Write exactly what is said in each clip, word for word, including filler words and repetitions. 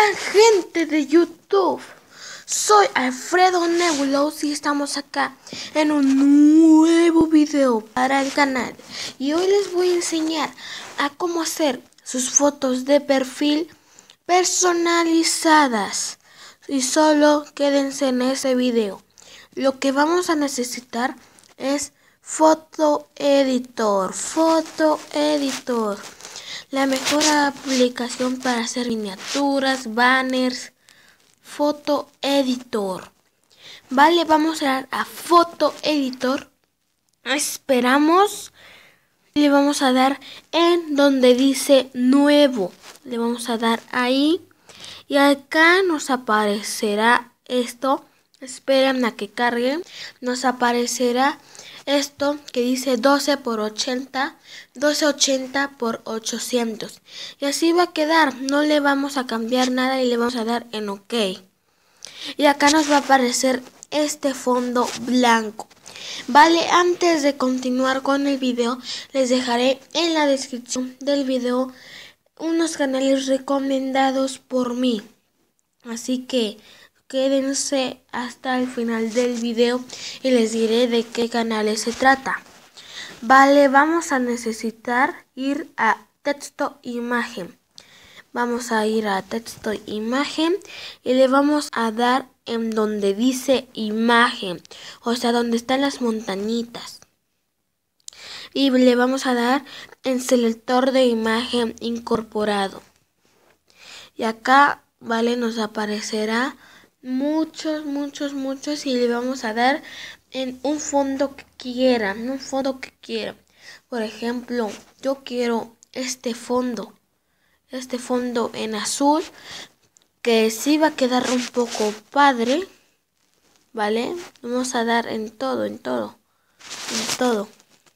están, gente de YouTube? Soy Alfredo Nebulos y estamos acá en un nuevo video para el canal. Y hoy les voy a enseñar a cómo hacer sus fotos de perfil personalizadas. Y solo quédense en ese video. Lo que vamos a necesitar es Foto Editor. Foto Editor. La mejor aplicación para hacer miniaturas, banners. Foto Editor. Vale, vamos a dar a Foto Editor. Esperamos. Le vamos a dar en donde dice nuevo. Le vamos a dar ahí. Y acá nos aparecerá esto. Esperen a que cargue. Nos aparecerá esto que dice doce por ochenta. doce ochenta por ochocientos. Y así va a quedar. No le vamos a cambiar nada y le vamos a dar en OK. Y acá nos va a aparecer este fondo blanco. Vale, antes de continuar con el video, les dejaré en la descripción del video unos canales recomendados por mí. Así que quédense hasta el final del video y les diré de qué canales se trata. Vale, vamos a necesitar ir a texto imagen. Vamos a ir a texto imagen y le vamos a dar en donde dice imagen, o sea, donde están las montañitas. Y le vamos a dar en selector de imagen incorporado. Y acá, vale, nos aparecerá muchos, muchos, muchos y le vamos a dar en un fondo que quieran, un fondo que quieran. Por ejemplo, yo quiero este fondo, este fondo en azul, que sí va a quedar un poco padre, ¿vale? Vamos a dar en todo, en todo, en todo.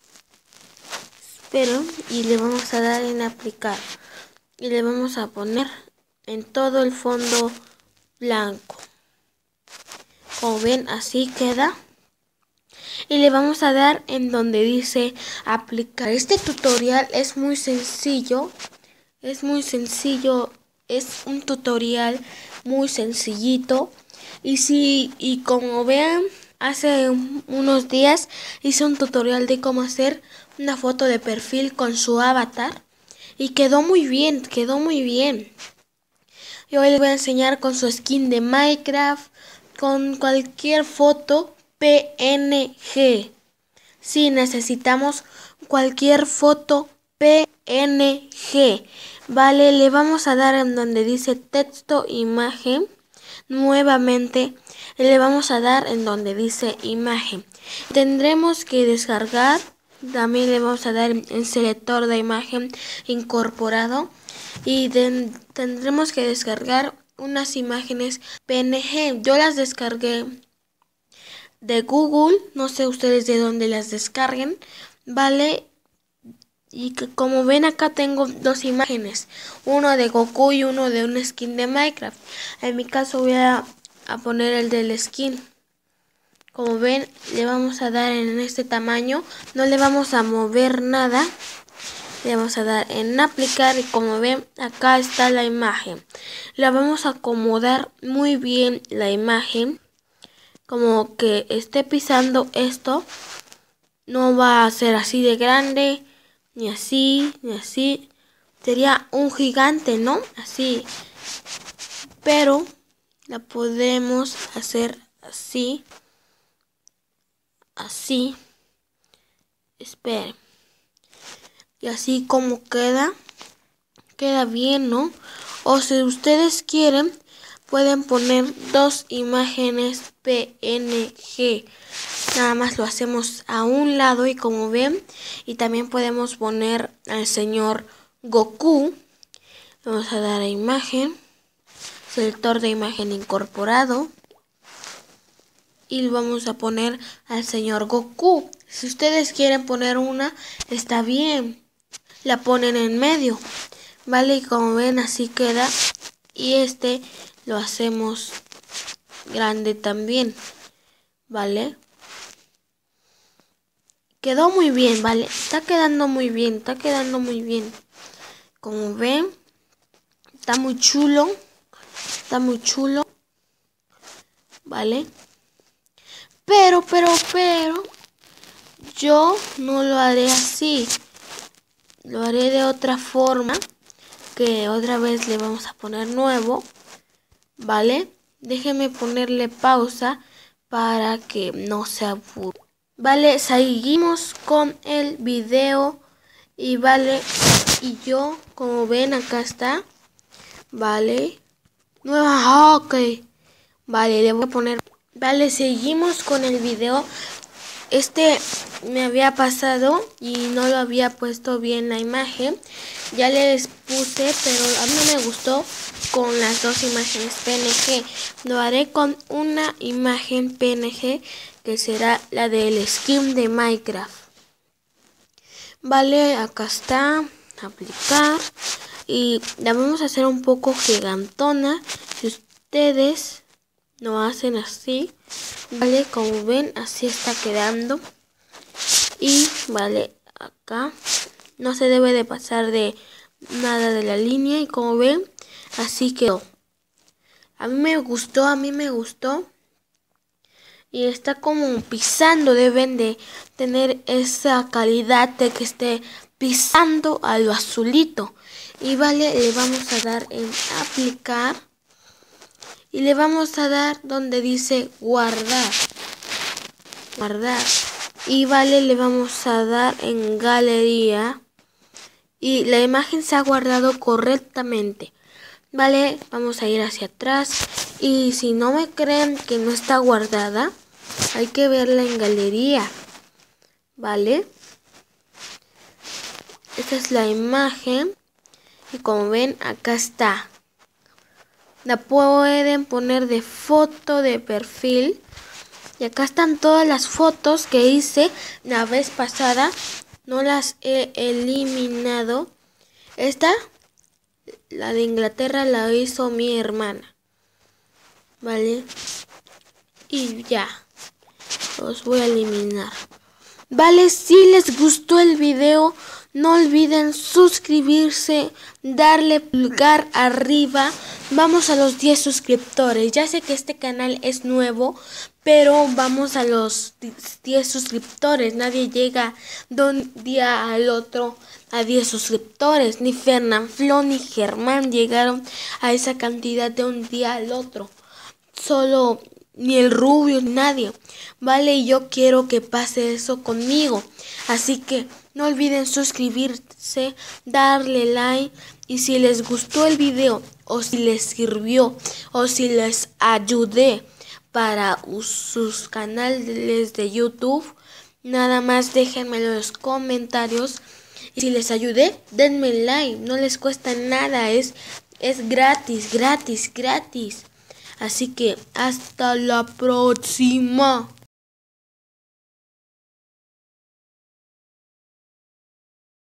Espero y le vamos a dar en aplicar y le vamos a poner en todo el fondo blanco. Como ven, así queda. Y le vamos a dar en donde dice aplicar. Este tutorial es muy sencillo. Es muy sencillo. Es un tutorial muy sencillito. Y si, y como vean, hace unos días hice un tutorial de cómo hacer una foto de perfil con su avatar. Y quedó muy bien, quedó muy bien. Y hoy les voy a enseñar con su skin de Minecraft, con cualquier foto P N G. Si necesitamos cualquier foto P N G. Vale, le vamos a dar en donde dice texto imagen. Nuevamente le vamos a dar en donde dice imagen. Tendremos que descargar. También le vamos a dar en selector de imagen incorporado. Y de, tendremos que descargar unas imágenes P N G. Yo las descargué de Google, no sé ustedes de dónde las descarguen, ¿vale? Y que, como ven, acá tengo dos imágenes, uno de Goku y uno de un skin de Minecraft. En mi caso voy a, a poner el del skin. Como ven, le vamos a dar en este tamaño, no le vamos a mover nada. Le vamos a dar en aplicar y como ven, acá está la imagen. La vamos a acomodar muy bien la imagen. Como que esté pisando esto. No va a ser así de grande. Ni así, ni así. Sería un gigante, ¿no? Así. Pero la podemos hacer así. Así. Esperen. Y así como queda, queda bien, ¿no? O si ustedes quieren, pueden poner dos imágenes P N G. Nada más lo hacemos a un lado y como ven, y también podemos poner al señor Goku. Vamos a dar a imagen, selector de imagen incorporado. Y vamos a poner al señor Goku. Si ustedes quieren poner una, está bien. La ponen en medio, vale, y como ven así queda. Y este lo hacemos grande también, vale. Quedó muy bien, vale, está quedando muy bien, está quedando muy bien. Como ven, está muy chulo. Está muy chulo. Vale. Pero, pero, pero, yo no lo haré así. Lo haré de otra forma. Que otra vez le vamos a poner nuevo. Vale. Déjeme ponerle pausa para que no se aburra. Vale, seguimos con el video. Y vale, y yo, como ven, acá está. Vale. Nueva, ok. Vale, le voy a poner. Vale, seguimos con el video. Este me había pasado y no lo había puesto bien la imagen. Ya les puse, pero a mí no me gustó con las dos imágenes P N G. Lo haré con una imagen P N G que será la del skin de Minecraft. Vale, acá está. Aplicar. Y la vamos a hacer un poco gigantona. Si ustedes lo hacen así, vale, como ven, así está quedando. Y vale, acá no se debe de pasar de nada de la línea. Y como ven, así quedó. A mí me gustó, a mí me gustó. Y está como pisando, deben de tener esa calidad de que esté pisando a lo azulito. Y vale, le vamos a dar en aplicar. Y le vamos a dar donde dice guardar. Guardar. Y vale, le vamos a dar en galería. Y la imagen se ha guardado correctamente. Vale, vamos a ir hacia atrás. Y si no me creen que no está guardada, hay que verla en galería. Vale. Esta es la imagen. Y como ven, acá está. La pueden poner de foto de perfil. Y acá están todas las fotos que hice la vez pasada. No las he eliminado. Esta, la de Inglaterra, la hizo mi hermana. Vale. Y ya. Los voy a eliminar. Vale, si les gustó el video, no olviden suscribirse, darle pulgar arriba. Vamos a los diez suscriptores. Ya sé que este canal es nuevo, pero vamos a los diez suscriptores. Nadie llega de un día al otro a diez suscriptores. Ni Fernanfloo ni Germán llegaron a esa cantidad de un día al otro. Solo ni el Rubio, nadie. Vale, y yo quiero que pase eso conmigo. Así que no olviden suscribirse, darle like. Y si les gustó el video, o si les sirvió, o si les ayudé para sus canales de YouTube, nada más déjenmelo en los comentarios. Y si les ayudé, denme like, no les cuesta nada, es, es gratis, gratis, gratis. Así que hasta la próxima.